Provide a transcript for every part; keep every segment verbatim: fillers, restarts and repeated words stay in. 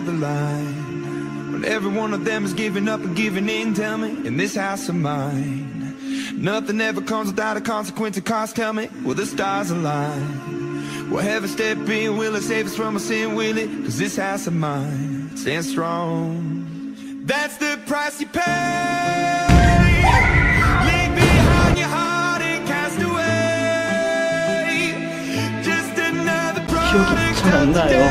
the line, when every one of them is giving up and giving in. Tell me, in this house of mine, nothing ever comes without a consequence of cost. Tell me, will the stars align? Will heaven step in? Will it save us from our sin? Will it? Cause this house of mine stands strong. That's the price you pay. Leave behind your heart and cast away. Just another product of today.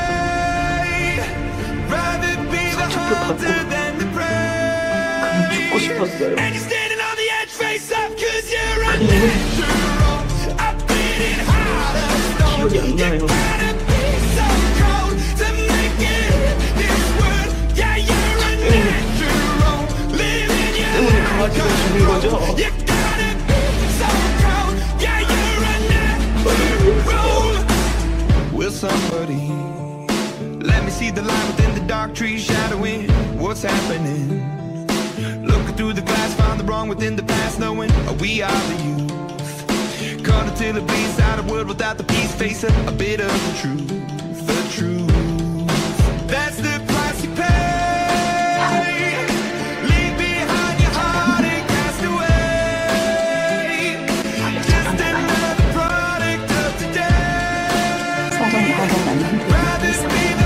Rather be the hunter than the prey. And you're standing on the edge, face up, cause you're a natural. I've been in harder storms. You gotta be so cold to make it in this world. Yeah, you're a natural. Living your life control. You gotta be so cold. Yeah, you're a natural. Will somebody let me see the light within the dark trees shadowing what's happening? Looking through the glass, find the wrong within the past, knowing we are the youth. Caught until it bleeds out of world without the peace, face a, a bit of the truth, the truth. That's the price you pay. Leave behind your heart and cast away. Just another product of today. Rather be